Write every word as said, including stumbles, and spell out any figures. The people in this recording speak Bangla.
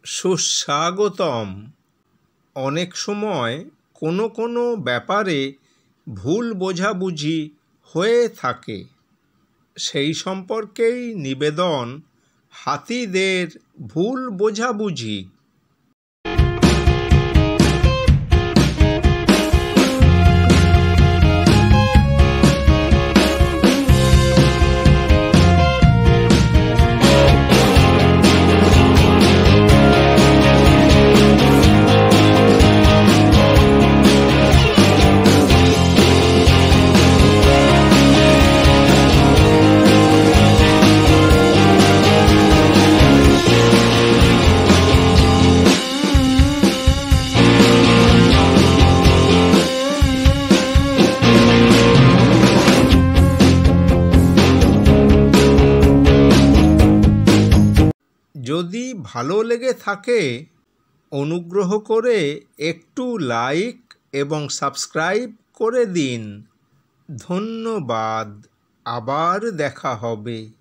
সুস্বাগতম। অনেক সময় কোনো কোনো ব্যাপারে ভুল বোঝাবুঝি হয়ে থাকে, সেই সম্পর্কেই নিবেদন হাতিদের ভুল বোঝাবুঝি। যদি ভালো লেগে থাকে অনুগ্রহ করে একটু লাইক এবং সাবস্ক্রাইব করে দিন। ধন্যবাদ। আবার দেখা হবে।